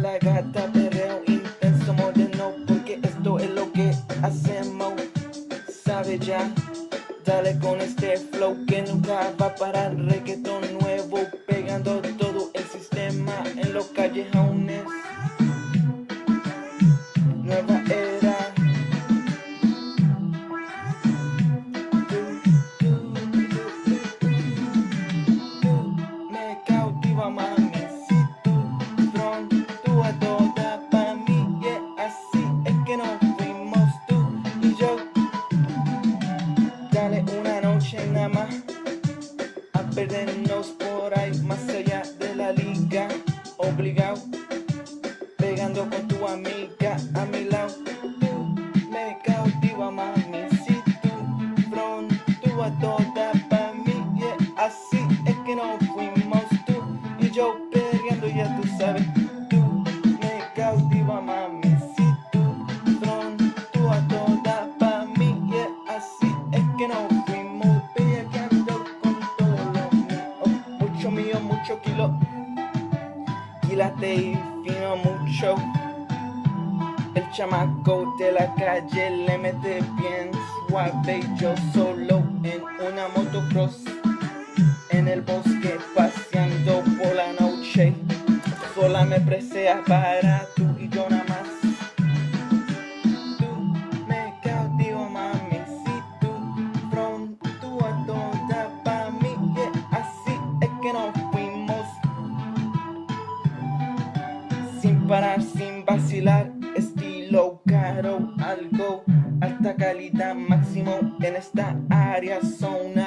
la gata, perreo intenso, moderno, porque esto es lo que hacemos. Sabe ya, dale con este flow que nunca va a parar. Reggaetón nuevo, pegando todo el sistema en los callejones. Nueva era. Tú me cautiva, mami. Si tú pronto a toda pa' mí, yeah, así es que nos fuimos tú y yo. Dale una noche nada más a perdernos por ahí, más allá de la liga, obligado, pegando con tu amiga a mi lado. Tú me cautiva, mami, si tú pronto a toda pa' mí, yeah, así es que nos fuimos tú y yo perreando, ya tú sabes. Tú me cautiva, mami, si tú pronto a toda pa' mí, yeah, así es que nos fuimos pegando con todo lo mío. Mucho mío, mucho kilo, quilate y fino mucho. El chamaco de la calle le mete bien suave y yo solo en una motocross en el bosque paseando por la noche. Sola me presea para tú y yo nada más. Tú me cautivas, mami, si tú pronto a toda pa' mí, yeah, así es que nos fuimos. Sin parar, sin vacilar, estilo caro, algo, alta calidad máximo en esta área, zona.